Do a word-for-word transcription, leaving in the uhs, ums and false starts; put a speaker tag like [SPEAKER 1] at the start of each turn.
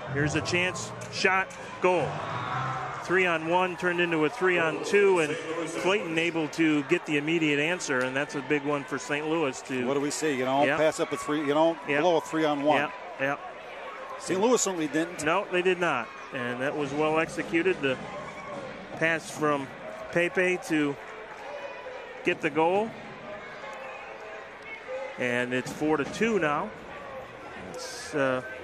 [SPEAKER 1] Here's a chance, shot, goal. Three on one turned into a three on two, and Clayton able to get the immediate answer, and that's a big one for Saint Louis to.
[SPEAKER 2] What do we see? You don't yep. pass up a three. You don't yep. blow a three on one.
[SPEAKER 1] Yeah, yeah.
[SPEAKER 2] Saint Louis certainly didn't.
[SPEAKER 1] No, they did not, and that was well executed. The pass from Pepe to get the goal, and it's four to two now. It's. Uh,